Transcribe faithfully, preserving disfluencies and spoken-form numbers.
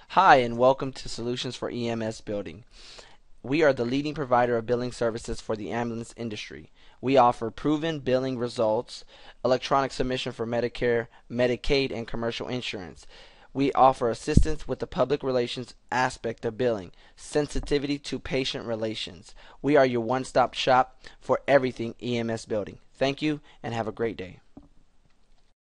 Hi, and welcome to Solutions for E M S Building. We are the leading provider of billing services for the ambulance industry. We offer proven billing results, electronic submission for Medicare, Medicaid, and commercial insurance. We offer assistance with the public relations aspect of billing, sensitivity to patient relations. We are your one-stop shop for everything E M S building. Thank you, and have a great day.